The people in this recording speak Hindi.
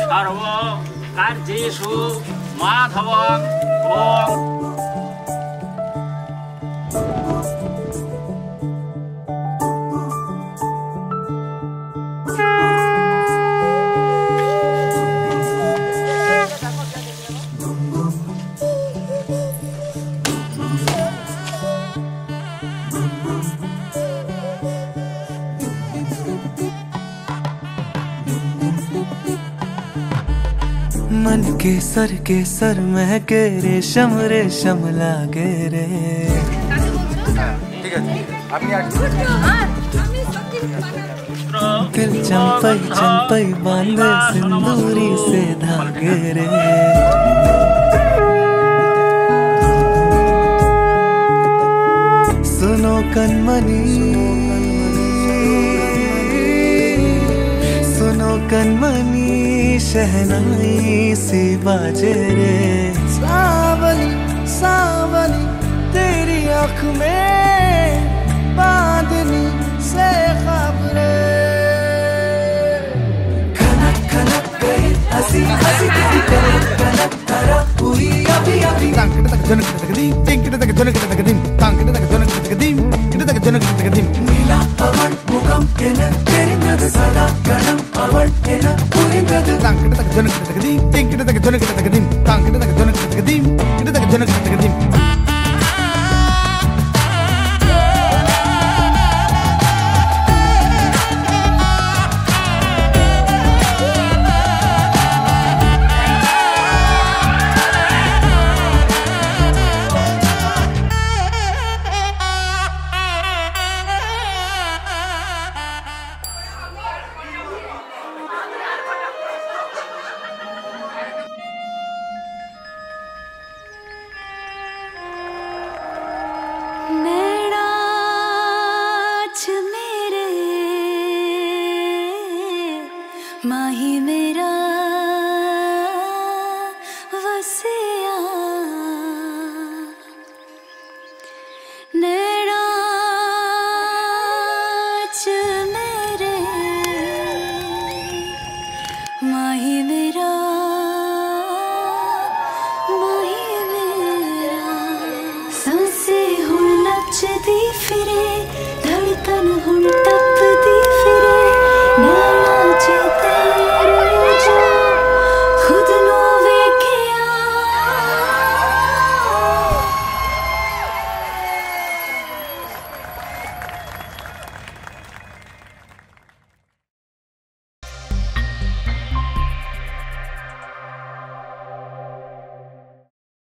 सर्व कार्येषु माधवं ओम। मन के सर महके रेशम रेशम लागे रे। ठीक है আপনি दिल चंपई चंपई बांधे सिंदूरी से धागे रे। सुनो कनमनी सुनो कनमनी शहनाई सी बाजे रे। सावली सावली तेरी आँख में बांधनी से खबरे। खनक खनक गई हंसी हंसी तेरी कलक कलक तारा हुई अभी अभी। तांकड़े तक जनक तक दी टिंकड़े तक जनक तक दी तांकड़े तक जनक तक दी किड़े तक जनक तक दी। नीला पवन मुखम केन तेरी नद सदा गणम पवन केन पूरी नद। तांकड़े तक जनक तक दी टिंकड़े तक जनक तक दी तांकड़े तक जनक तक दी किड़े तक जनक तक दी। माही मेरा